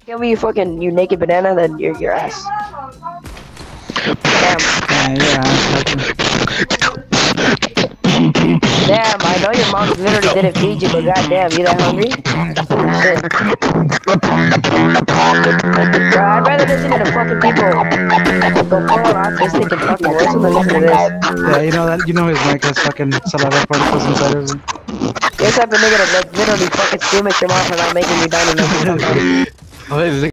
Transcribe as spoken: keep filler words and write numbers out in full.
Kill me, you fucking, you naked banana, then you're your ass. Damn. Yeah, your ass. Damn, I know your mom literally didn't feed you, but goddamn, you that hungry? Shit. Bro, I'd rather listen to the fucking people go full on autistic and fucking whistle than listen to this. Yeah, you know that. You know his mic has fucking saliva particles inside of it. This type of nigga that like, literally fucking scream at your mom for not making me done enough. Oh,